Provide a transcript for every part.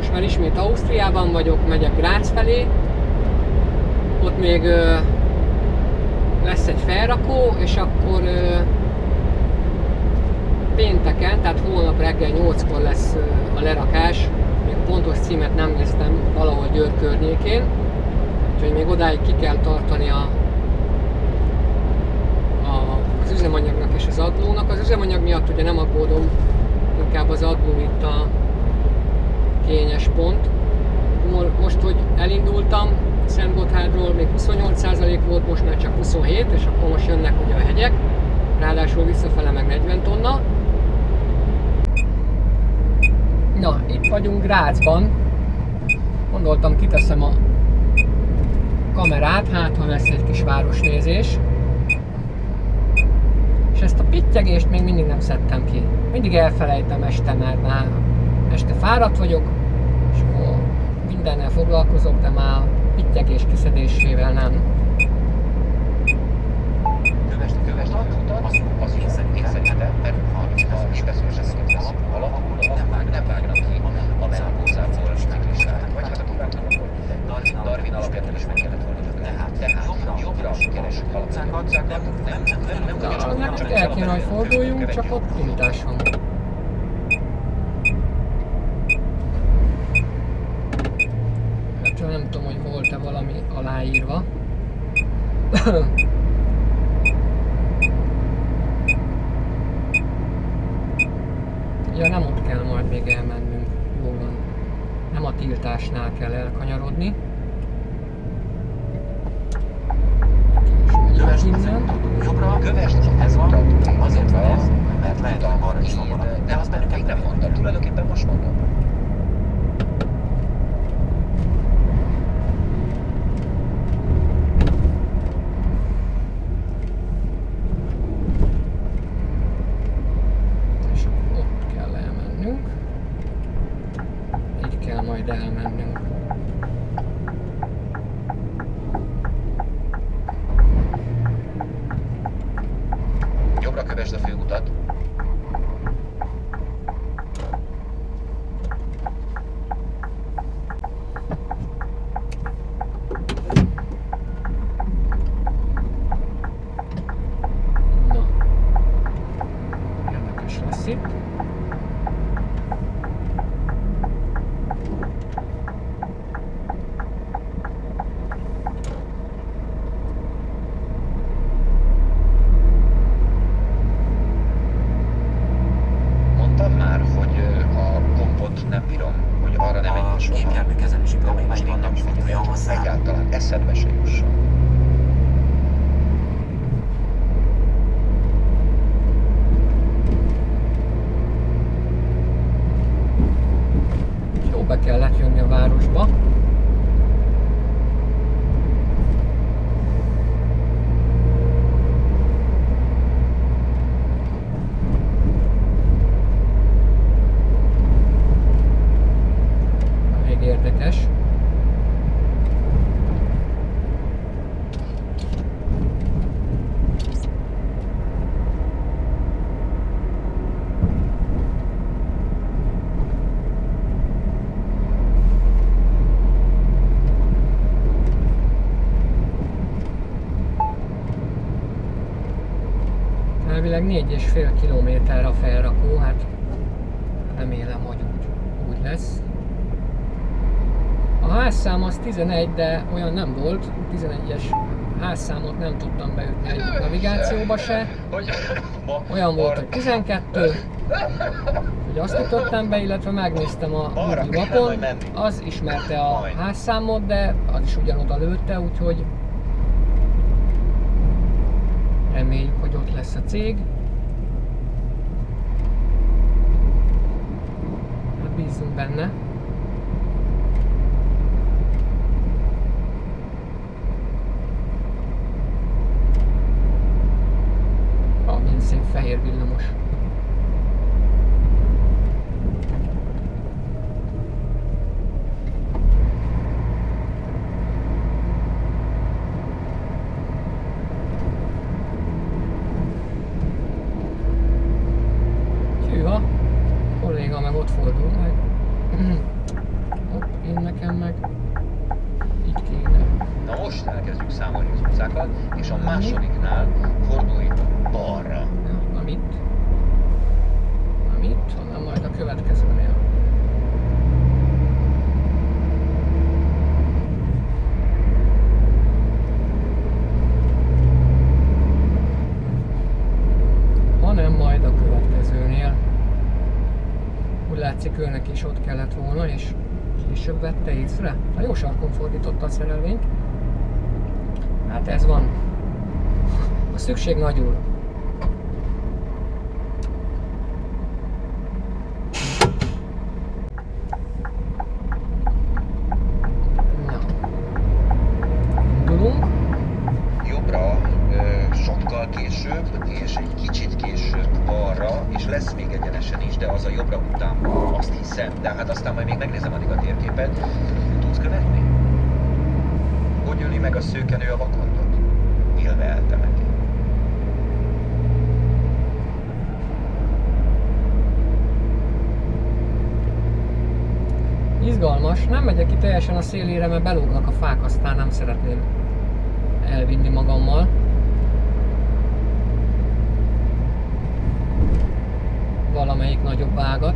most már ismét Ausztriában vagyok, megyek Grác felé. Ott még lesz egy felrakó, és akkor pénteken, tehát holnap reggel 8-kor lesz a lerakás. Még pontos címet nem néztem, valahol Győr környékén. Úgyhogy még odáig ki kell tartani az üzemanyagnak és az adlónak. Az üzemanyag miatt ugye nem aggódom, inkább az adló itt a kényes pont. Most, hogy elindultam Szentgotthardról, még 28% volt, most már csak 27, és akkor most jönnek ugye a hegyek, ráadásul visszafele meg 40 tonna. Na, itt vagyunk Grácsban. Gondoltam, kiteszem a kamerát, hát ha lesz egy kis városnézés. És ezt a pittyegést még mindig nem szedtem ki. Mindig elfelejtem este, mert már este fáradt vagyok, és akkor mindennel foglalkozok, de már a pittyegés kiszedésével nem. Kövesd a utat, az én szerintem, mert 30 percet veszünk valahol, nem vágnak ki a melkózából ciklisták. Vagy hát a kivágnak, Darwin alapján is meg kellett volna. Tehát jobbra keresünk valami utcákat, Nem csak el kéne, hogy forduljunk, csak ott tiltás van. Hát nem tudom, hogy volt-e valami aláírva. Ja, nem ott kell majd még elmennünk. Jó van. Nem a tiltásnál kell elkanyarodni. kövesd jobbra, kövesd ez van, azért van ez, mert lehet, hogy arra is van valami. De azt bennük még nem mondtam, tulajdonképpen most mondom. És ott kell elmennünk. Így kell majd elmennünk. Jobbra kövesd a főutat. Na. Érdekes lesz itt. Mondtam már, hogy a kompot nem bírom, hogy arra nem menjünk soha. Gépjármű kezelési problémái vannak, forduljon hozzá. Egyáltalán eszedbe se jusson. Jó, be kellett jönni a városba. Elég érdekes. Elvileg 4,5 kilométer a felrakó, hát remélem, hogy úgy lesz. A házszám az 11, de olyan nem volt, 11-es házszámot nem tudtam beütni egyik navigációba se. Olyan volt, hogy 12, hogy azt ütöttem be, illetve megnéztem a Google mapon, az ismerte a házszámot, de az is ugyanoda lőtte, úgyhogy reméljük, hogy ott lesz a cég. Hát bízunk benne. Milyen szép fehér villamos. Hűha, kolléga meg ott fordul meg. Hopp, én nekem meg így kéne. Na most elkezdjük számolni az utcákat, és a másodiknál fordulj balra. Ja, amit? Hanem majd a következőnél. Hanem majd a következőnél. Úgy látszik, őnek is ott kellett volna, és később vette észre. A jó sarkon fordította a szerelvényt. Hát ez van. A szükség nagyul. Na. Indulunk. Jobbra sokkal később, és egy kicsit később balra, és lesz még egyenesen is, de az a jobbra után van, azt hiszem. De hát aztán majd még megnézem addig a térképet. Tudsz követni? Hogy öli meg a szőkenő a vakondot? Élve eltemeti. Izgalmas, nem megyek ki teljesen a szélére, mert belógnak a fák, aztán nem szeretném elvinni magammal. Valamelyik nagyobb ágat.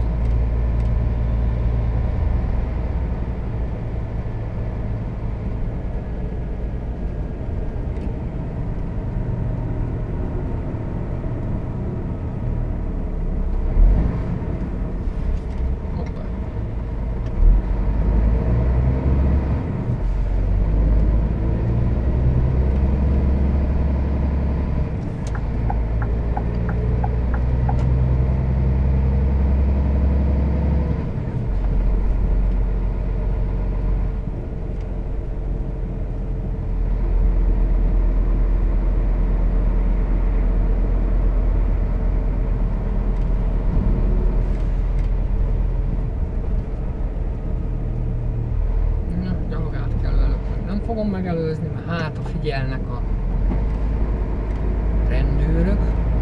Fogom megelőzni, mert hát ha figyelnek a rendőrök.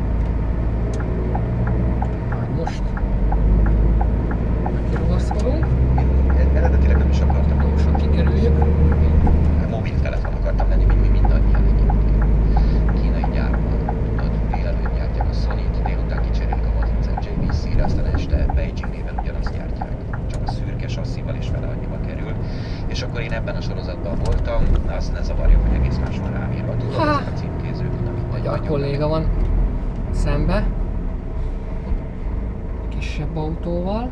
Majd most kirugaszkodunk. Eredetileg nem is akartam. Gyorsan kikerüljük. Mobiltelefon akartam lenni, mint mi mindannyian egyébként. Kínai gyárban, tudod, délelőtt gyártják a Sony-t, délután kicserélik a matricát JVC-re, aztán este Beijing néven ugyanazt gyártják. Csak a szürke sasszival és vele annyiba kerül. És akkor én ebben a sorozatban voltam, azt ne zavarja, hogy egész más van rám írva. Tudod, ezek a címkézők, amit A kolléga van szembe. Kisebb autóval.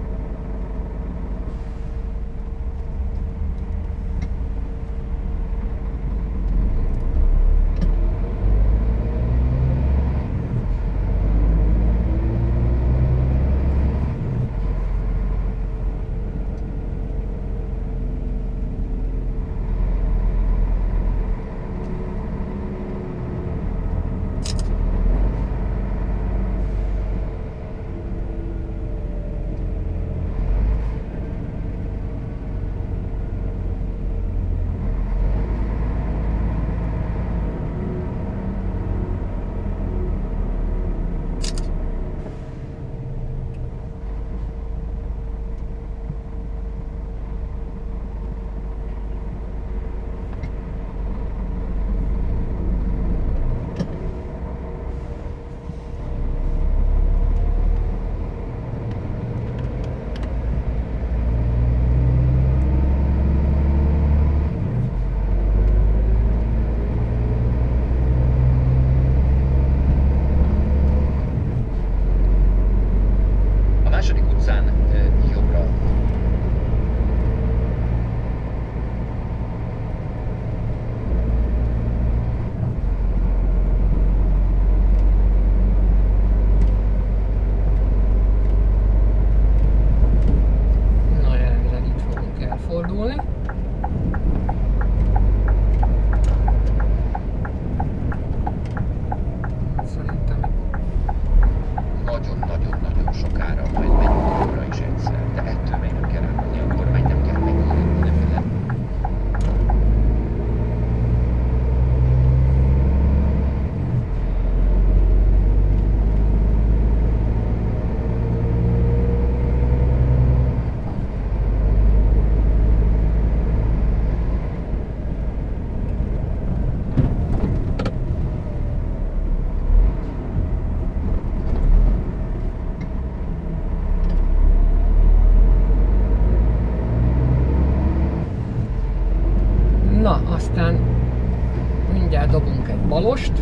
Aztán mindjárt dobunk egy balost.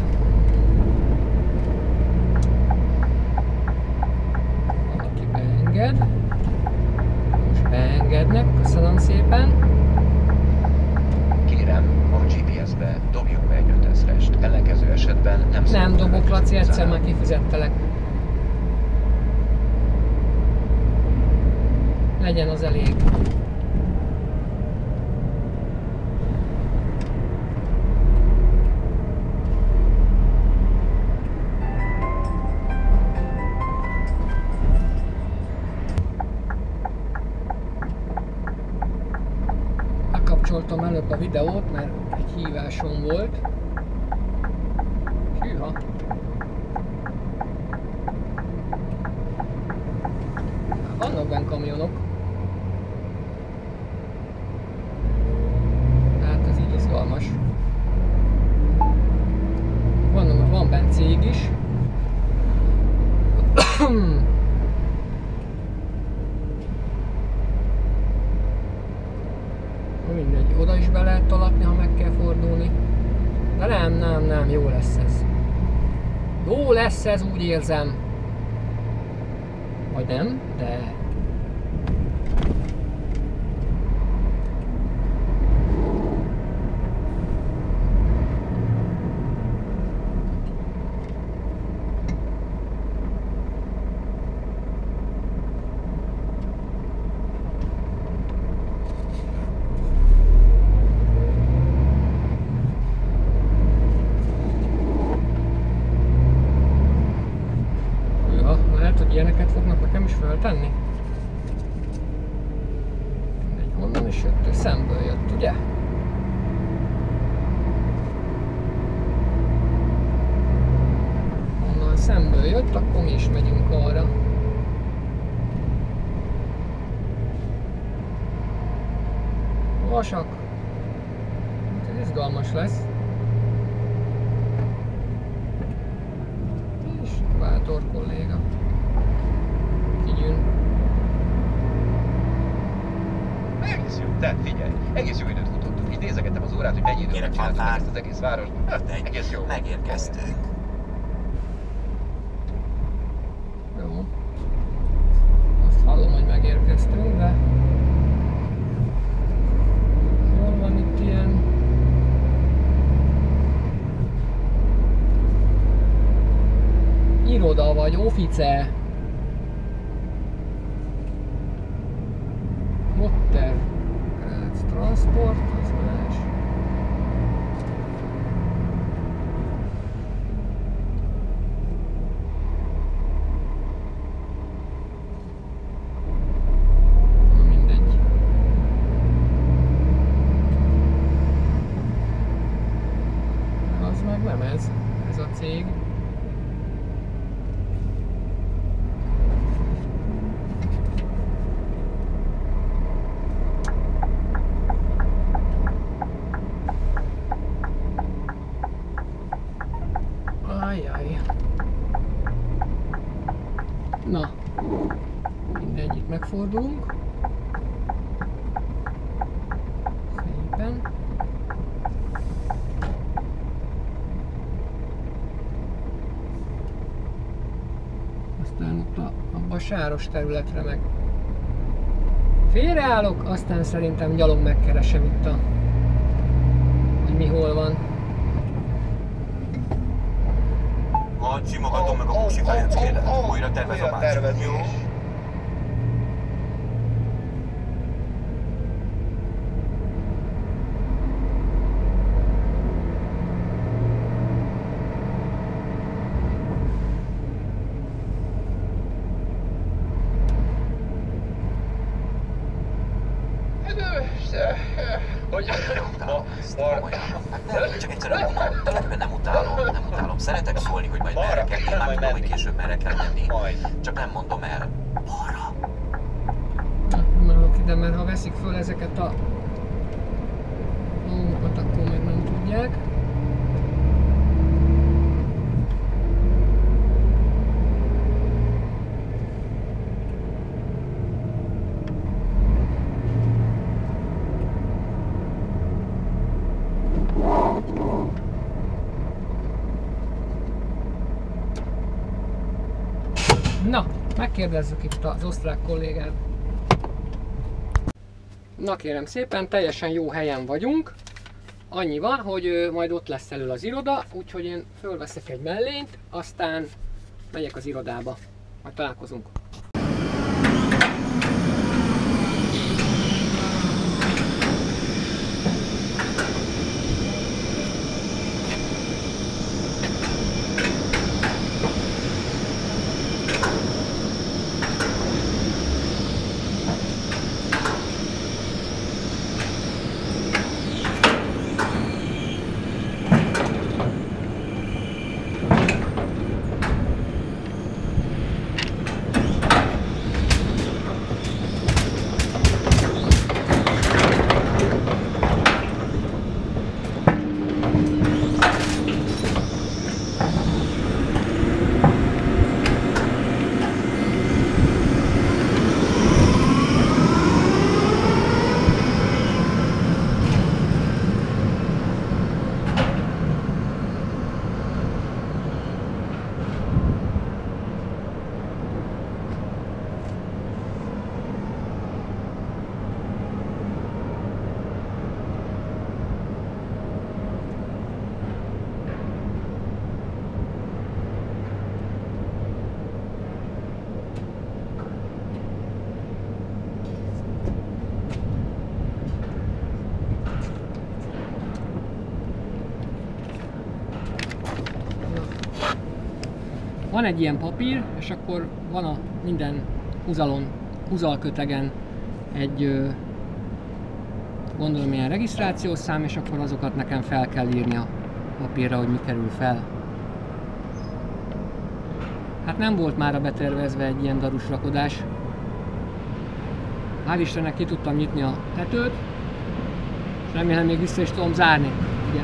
Valaki beenged. Most beengednek, köszönöm szépen. Kérem, a GPS-be dobjuk be egy 5000-est. Ellenkező esetben nem Nem dobok, Laci, egyszer már kifizettelek. Legyen az elég. Bekapcsoltam előbb a videót, mert egy hívásom volt. Hűha! Vannak benne kamionok. Hát ez így izgalmas. Van benne cég is. Mindegy, oda is be lehet tolatni, ha meg kell fordulni. De nem, jó lesz ez. Jó lesz ez, úgy érzem. Vagy nem, de... Lehet, hogy ilyeneket fognak nekem is föltenni. Honnan is jött? Szemből jött, ugye? Honnan szemből jött, akkor mi is megyünk arra. Vasak. Ez izgalmas lesz. És bátor kolléga. Kigyűn. Egész jó, tehát figyelj, egész jó időt futottunk. Így nézegettem az órát, hogy mennyi időt Kérek, csináltunk határ. ezt az egész várost. Egész jó. Megérkeztünk. Jó. Azt hallom, hogy megérkeztünk, de... Hol van itt ilyen... Iroda vagy office. Motter. Transport, az más. Na mindegy. Az meg nem ez a cég. Ajjaj. Na, mindegy, itt megfordulunk. Szépen. Aztán ott abba a sáros területre meg félreállok, aztán szerintem gyalog megkeresem itt hogy mi hol van. Majd simogatom meg a húsifejeckédet. Újra tervez a bácsi. Jó? Nem, csak egyszerűen unom. Tényleg nem utálom. Szeretek szólni, hogy majd merre kell, én már tudom, hogy később merre kell menni. Csak nem mondom el. Balra. Nem állok ide, mert ha veszik föl ezeket a dolgokat, akkor meg nem tudják. Megkérdezzük itt az osztrák kollégát. Na kérem szépen, teljesen jó helyen vagyunk. Annyi van, hogy majd ott lesz elől az iroda, úgyhogy én fölveszek egy mellényt, aztán megyek az irodába. Majd találkozunk. Van egy ilyen papír, és akkor van a minden húzalkötegen egy gondolom ilyen regisztrációs szám, és akkor azokat nekem fel kell írni a papírra, hogy mi kerül fel. Hát nem volt mára betervezve egy ilyen darus rakodás. Hál' Istennek ki tudtam nyitni a tetőt, és remélem még vissza is tudom zárni. Ugye?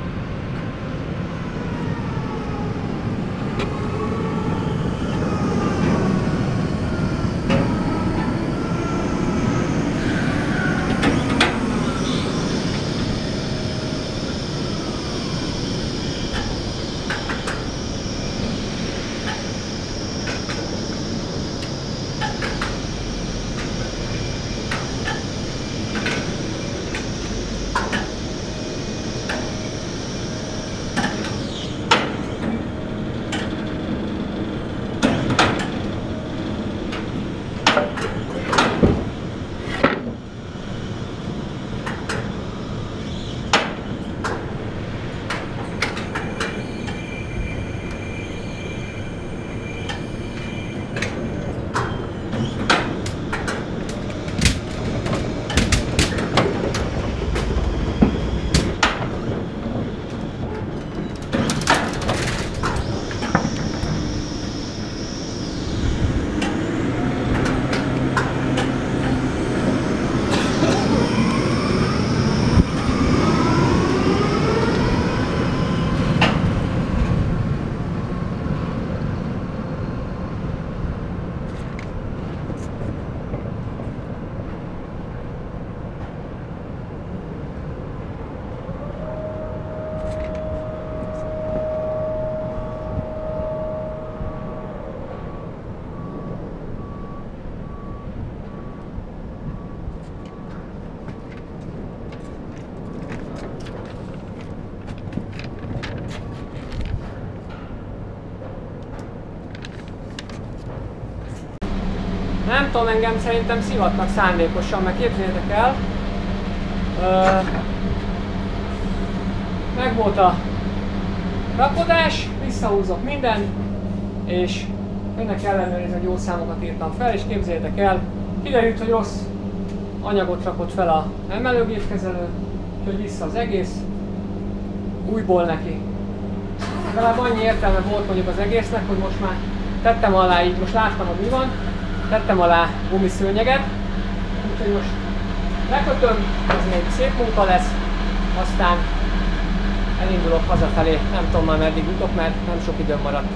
Nem tudom, engem szerintem szivatnak szándékosan, mert képzeljétek el, meg volt a rakodás, visszahúzok mindent, és önnek ellenőrizni, hogy jó számokat írtam fel, és képzeljétek el, kiderült, hogy rossz anyagot rakott fel a emelőgépkezelő, úgyhogy vissza az egész, újból neki. Legalább annyi értelme volt mondjuk az egésznek, hogy most már tettem alá így, most láttam, hogy mi van, tettem alá gumiszőnyeget, úgyhogy most lekötöm, az egy szép munka lesz, aztán elindulok hazafelé, nem tudom már meddig jutok, mert nem sok időm maradt.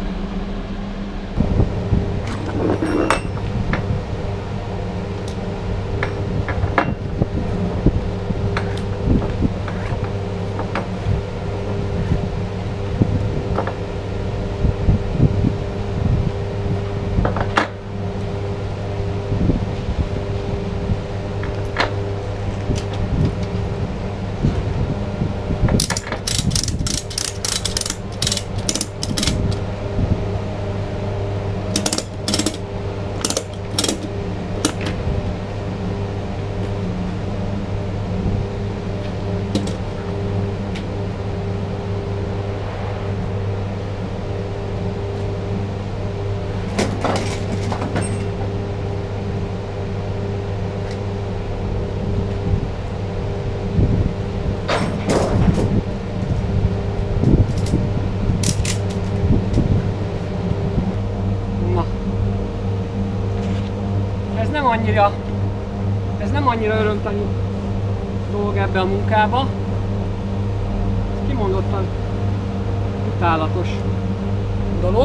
annyira örömteli dolog ebbe a munkába. Kimondottan utálatos dolog.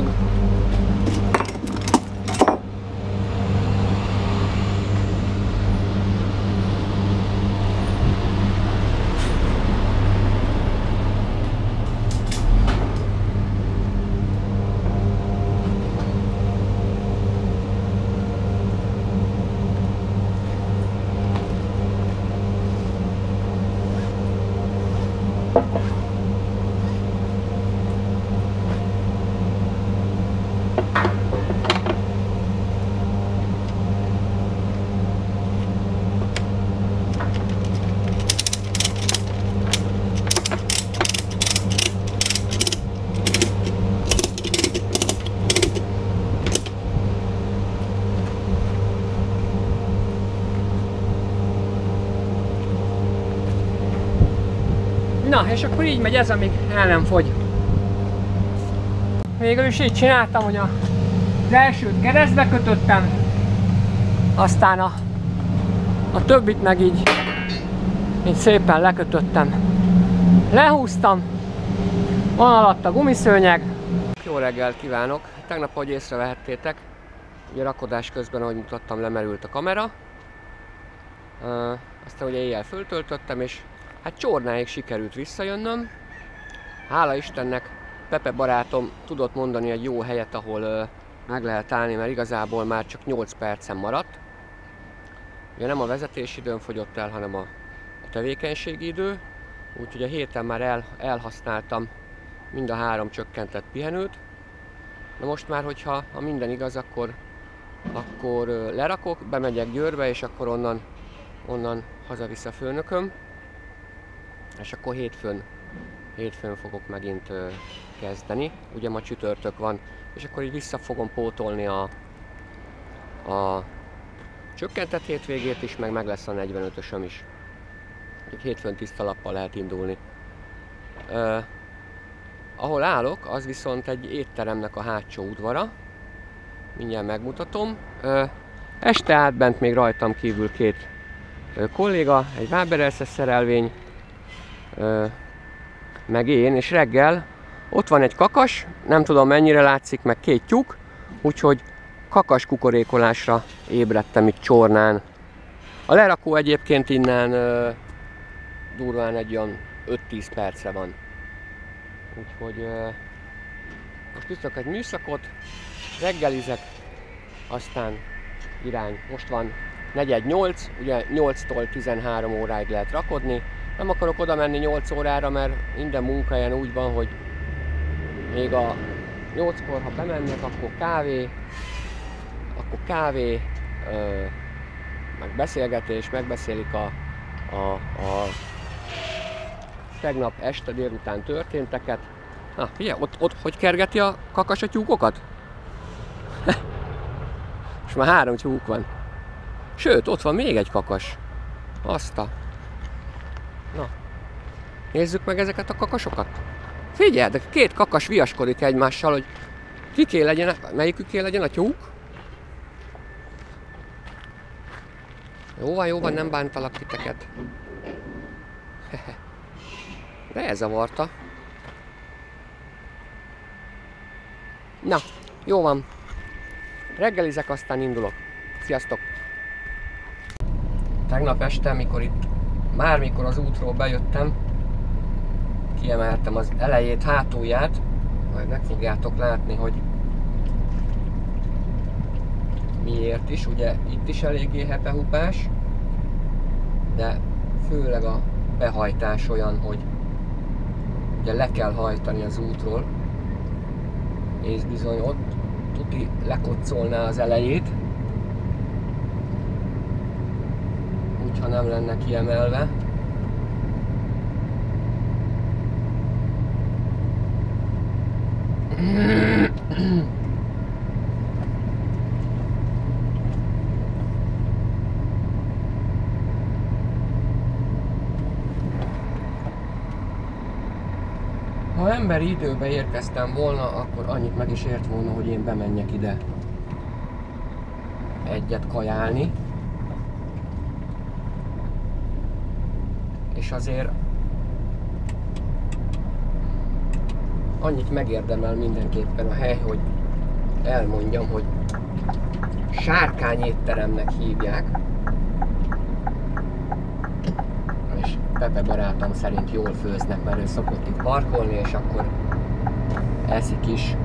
Na, és akkor így megy ez, amíg el nem fogy. Végül is így csináltam, hogy az elsőt keresztbe kötöttem, aztán a többit meg így szépen lekötöttem. Lehúztam, van alatt a gumiszőnyeg. Jó reggelt kívánok! Tegnap, ahogy észrevehettétek, ugye rakodás közben, ahogy mutattam, lemerült a kamera. Aztán ugye éjjel föltöltöttem, és hát Csornáig sikerült visszajönnöm. Hála Istennek Pepe barátom tudott mondani egy jó helyet, ahol meg lehet állni, mert igazából már csak 8 percen maradt. Ugye nem a vezetési időm fogyott el, hanem a tevékenységi idő. Úgyhogy a héten már elhasználtam mind a 3 csökkentett pihenőt. Na most már, hogyha minden igaz, akkor lerakok, bemegyek Győrbe, és akkor onnan hazavisz a főnököm. És akkor hétfőn fogok megint kezdeni. Ugye ma csütörtök van, és akkor így vissza fogom pótolni a csökkentett hétvégét is, meg lesz a 45-ösöm is. Úgyhogy hétfőn tiszta lappal lehet indulni. Ahol állok, az viszont egy étteremnek a hátsó udvara. Mindjárt megmutatom. Este állt bent még rajtam kívül 2 kolléga, egy Waberelse szerelvény, meg én, és reggel ott van egy kakas, nem tudom mennyire látszik, meg 2 tyúk, úgyhogy kakas kukorékolásra ébredtem itt Csornán. A lerakó egyébként innen durván egy olyan 5-10 percre van. Úgyhogy most iszok egy műszakot, reggelizek, aztán irány. Most van 4:08, ugye 8-tól 13 óráig lehet rakodni. Nem akarok oda menni 8 órára, mert minden munkahelyen úgy van, hogy még a 8-kor, ha bemennek, akkor kávé, meg beszélgetés, megbeszélik a tegnap este délután történteket. Na, figyelj, ott hogy kergeti a kakas a tyúkokat? És már 3 tyúk van. Sőt, ott van még egy kakas. Azta. Na, nézzük meg ezeket a kakasokat. Figyelj, de 2 kakas viaskodik egymással, hogy melyiküké legyen a tyúk. Jó van, nem bántalak titeket. De ez zavarta. Na, jó van. Reggelizek, aztán indulok. Sziasztok! Tegnap este, mikor az útról bejöttem, kiemeltem az elejét, hátulját, majd meg fogjátok látni, hogy miért is. Ugye itt is eléggé hepehupás, de főleg a behajtás olyan, hogy ugye le kell hajtani az útról, és bizony ott tuti lekoccolná az elejét, úgyha nem lenne kiemelve. Ha emberi időbe érkeztem volna, akkor annyit meg is ért volna, hogy én bemenjek ide egyet kajálni. És azért annyit megérdemel mindenképpen a hely, hogy elmondjam, hogy Sárkány étteremnek hívják. És Pepe barátom szerint jól főznek, mert ő szokott itt parkolni, és akkor eszik is.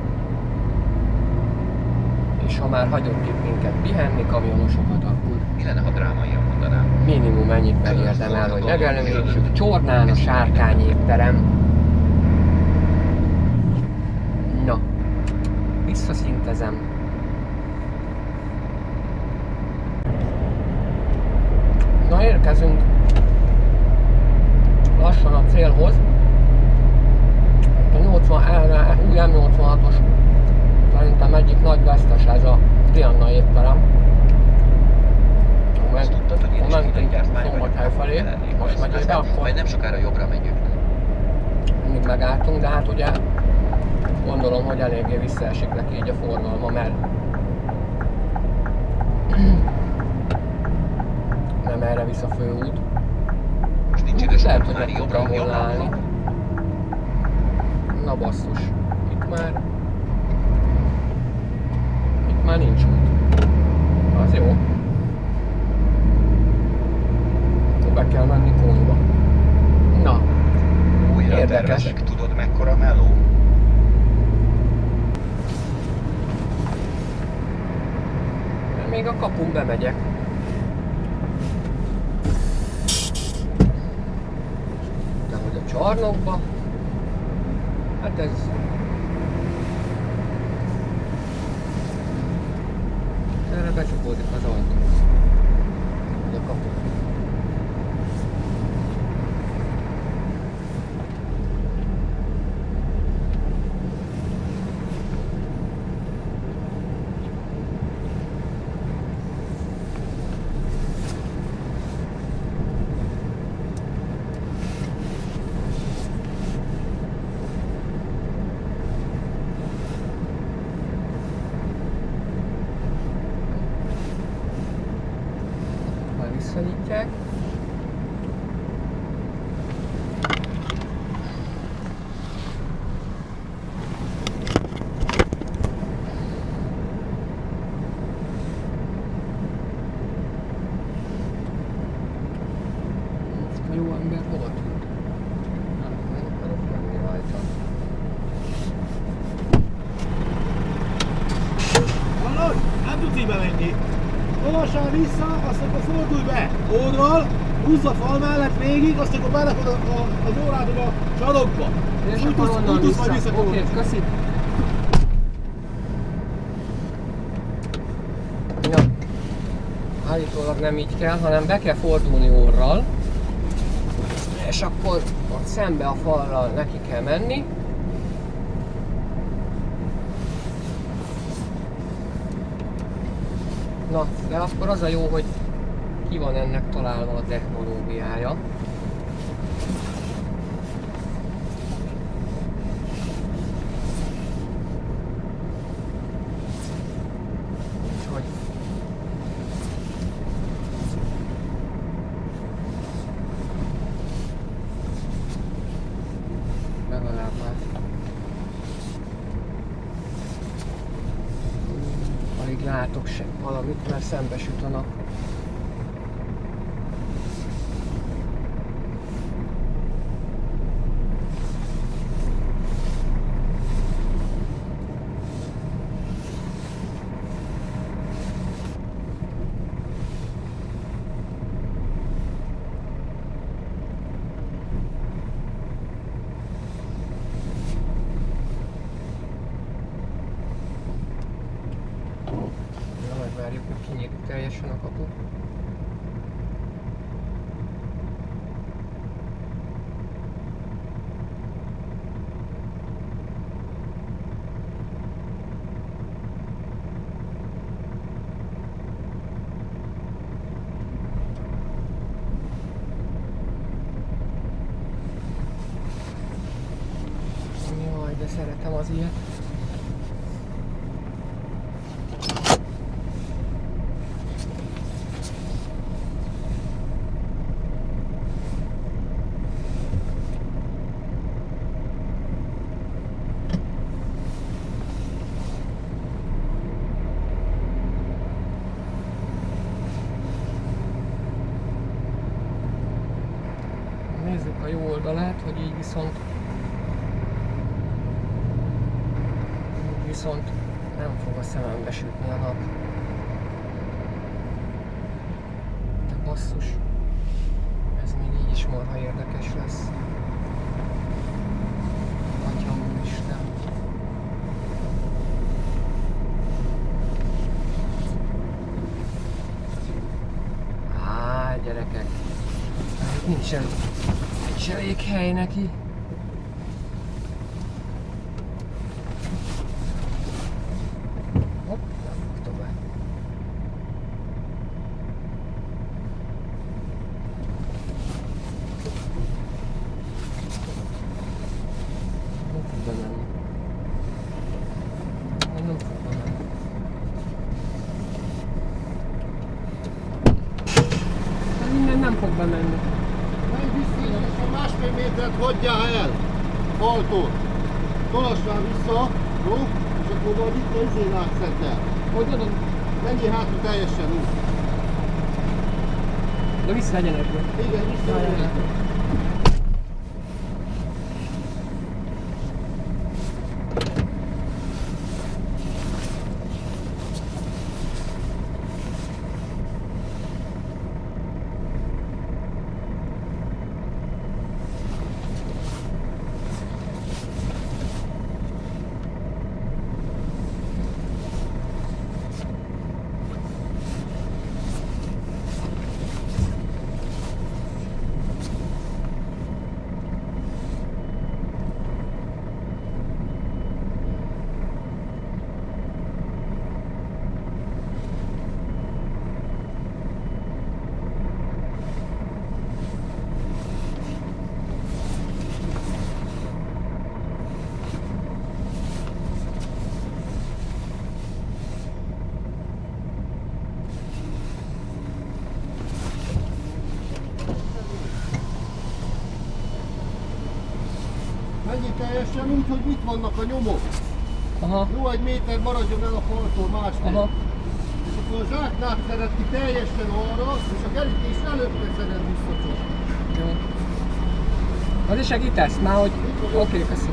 És ha már hagyott itt minket pihenni, kamionosokat, akkor Mi lenne, ha drámaian mondanám? minimum ennyit megérdemel, hogy megemlítsük. Csornán a Sárkány étterem. Na, visszaszintezem. Na, érkezünk lassan a célhoz. A 80, új M86-os szerintem egyik nagy vesztes ez a Diana étterem. Azt tudtad, hogy én is mentünk gyártmányban Szombathely felé, most megyébe, akkor majd nem sokára jobbra megyünk. mindig megálltunk, de hát ugye gondolom, hogy eléggé visszaesik neki így a forgalma, mert nem erre visz a főút. Most nincs Lehet, idős hogy már meg jobbra, tudtam volna jobbra. állni. Na basszus, itt már nincs út. Az jó. Akkor be kell menni Konyba. Na, Újra érdekes. tervezek, tudod mekkora meló? Még a kapun bemegyek. De hogy a csarnokba, hát ez... Erre becsukódik az ajtó. Vagy a kapu. Visszanyitják. Ezt a jó ember hova tűnt? Nem akarok menni rajta. Hallod? Nem tudsz így bemenni. Lassan vissza, azt akkor fordulj be. Oldal, húzz a fal mellett végig, azt akkor belekod az órádon a sarokba. És Úgy akkor onnan tudsz majd vissza. Oké, köszi. Ja. Állítólag nem így kell, hanem be kell fordulni orral. És akkor ott szembe a fallal neki kell menni. Na, de akkor az a jó, hogy ki van ennek találva a technológiája. Úgyhogy legalább már alig látok sem valamit, mert szembesüt a nap. Megvárjuk, hogy kinyílik teljesen a kapu. Jaj, de szeretem az ilyet. a jó oldalát, hogy így viszont nem fog a szemembe sütni a nap. De basszus, ez még így is marha érdekes lesz. Atyam Isten. Gyerekek, nincs elég hely neki. Hopp, nem fogta be. Nem fog bemenni. Nem fog bemenni. Minden nem fog bemenni. Menj vissza, a másfél métert hagyjál el faltól. Tolassál vissza, jó? És akkor majd itt a izén átszedd el. Hogy adom? Menjél hátul teljesen úgy. De vissza egyenekből. Igen, vissza egyenekből. Menjél teljesen úgy, hogy itt vannak a nyomok. Aha. Jó, egy méter maradjon el a faltól másfél. Aha. És akkor a zsáknát szeret ki teljesen arra, és a kerítés előtte szeret vissza csak. Jó. Az is segítesz már, hogy... Oké, köszönöm.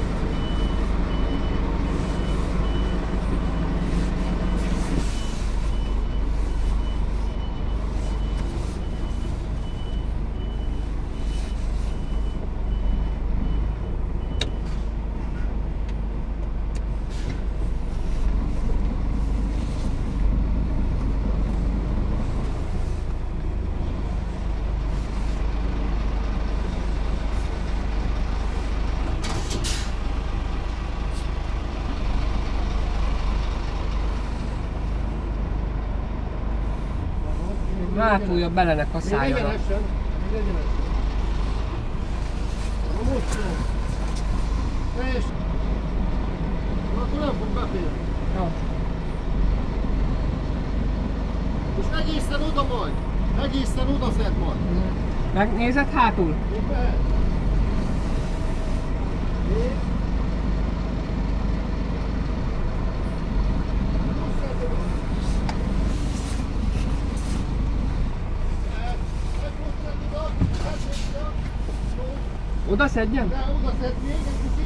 Hátulja belenek a szájára. Még egyenesen. Na most jó. Teljesen. Na akkor nem fog beférni. Jó. És egészen oda majd. Egészen oda szed majd. Megnézed hátul? Még mehet. Még. Oda szedjem? De oda szed még egy kicsit.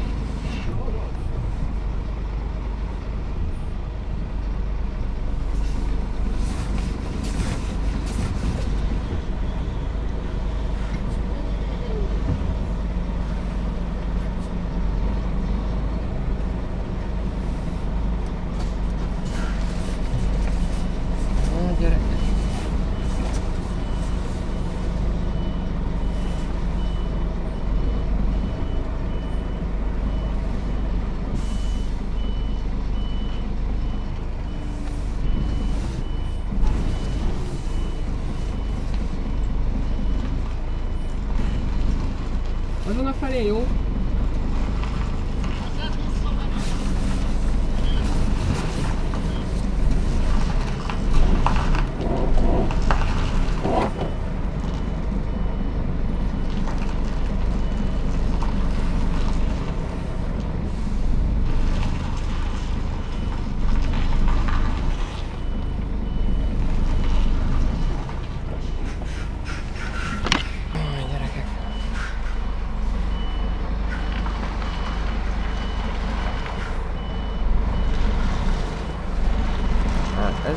Gyerekek. Azon a felé jó? Gyerekek.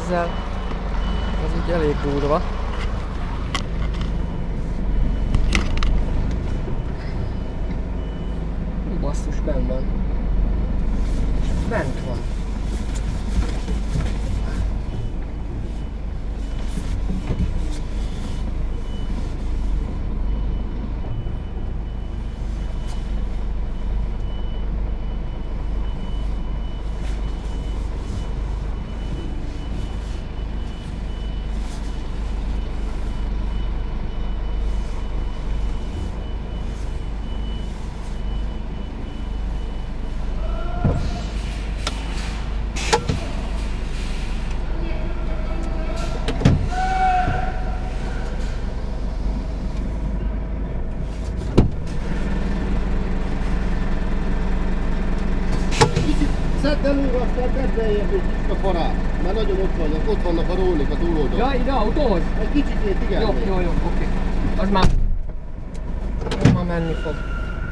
ezzel, ez így elég durva. Basszus, benn van. Bent van. Szedd elő, aztán tedd beljebb egy kicsit a farát, mert nagyon ott vannak a rólik a túloldalon. Ja, ide autóhoz? Egy kicsit, igen. Jó, oké. Az már menni fog.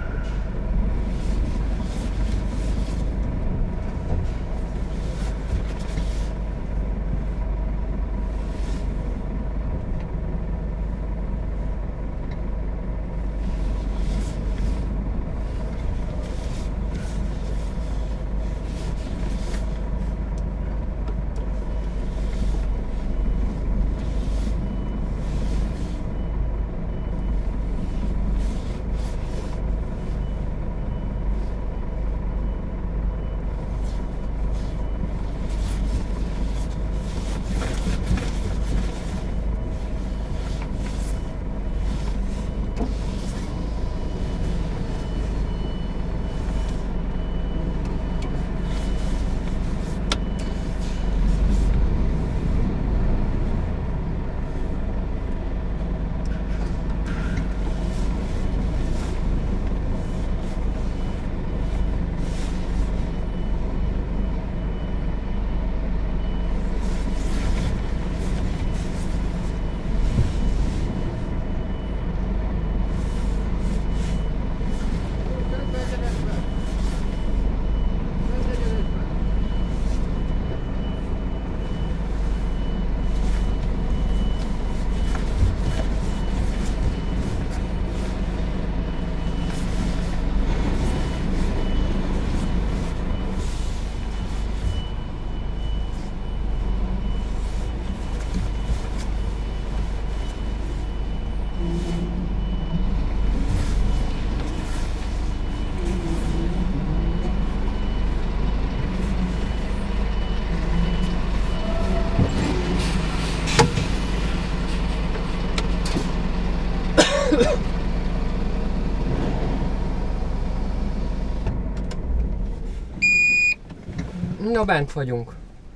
Na, bent vagyunk.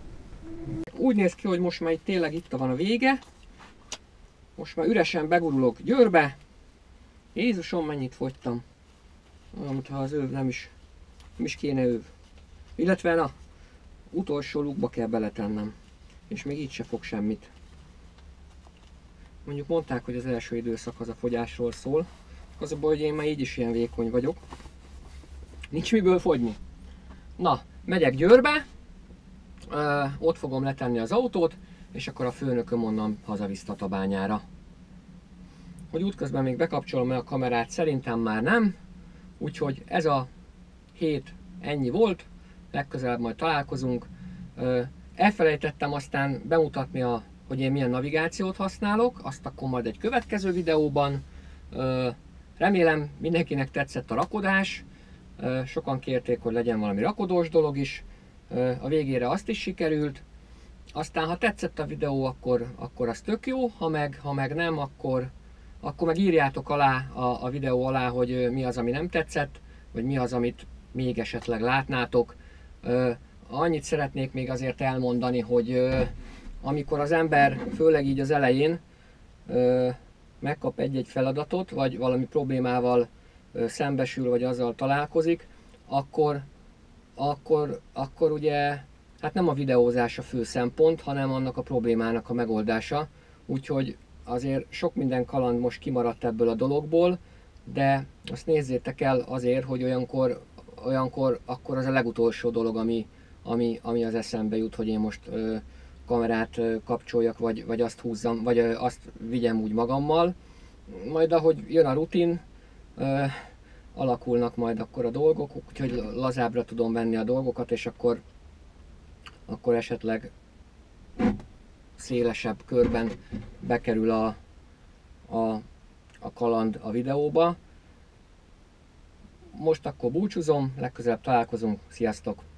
Úgy néz ki, hogy most már itt tényleg itt van a vége. Most már üresen begurulok Győrbe. Jézusom, mennyit fogytam. Olyan, mintha az öv nem is kéne öv. Illetve na, utolsó lukba kell beletennem. És még így se fog semmit. Mondjuk mondták, hogy az első időszak az a fogyásról szól. Az a baj, hogy én már így is ilyen vékony vagyok. Nincs miből fogyni. Na, megyek Győrbe, ott fogom letenni az autót, és akkor a főnököm onnan hazavisz Tatabányára. Hogy útközben még bekapcsolom-e a kamerát, szerintem már nem. Úgyhogy ez a hét ennyi volt, legközelebb majd találkozunk. Elfelejtettem aztán bemutatni, hogy én milyen navigációt használok, azt akkor majd egy következő videóban. Remélem mindenkinek tetszett a rakodás. Sokan kérték, hogy legyen valami rakodós dolog is. A végére azt is sikerült. Aztán ha tetszett a videó, akkor az tök jó, ha meg nem, akkor meg írjátok alá a videó alá, hogy mi az, ami nem tetszett, vagy mi az, amit még esetleg látnátok. Annyit szeretnék még azért elmondani, hogy amikor az ember, főleg így az elején megkap egy-egy feladatot, vagy valami problémával szembesül, vagy azzal találkozik, akkor ugye hát nem a videózás a fő szempont, hanem annak a problémának a megoldása. Úgyhogy azért sok minden kaland most kimaradt ebből a dologból, de azt nézzétek el azért, hogy olyankor akkor az a legutolsó dolog, ami az eszembe jut, hogy én most kamerát kapcsoljak, vagy azt húzzam, vagy azt vigyem úgy magammal. Majd ahogy jön a rutin, alakulnak majd akkor a dolgok, úgyhogy lazábbra tudom venni a dolgokat, és akkor esetleg szélesebb körben bekerül a kaland a videóba. Most akkor búcsúzom, legközelebb találkozunk, sziasztok!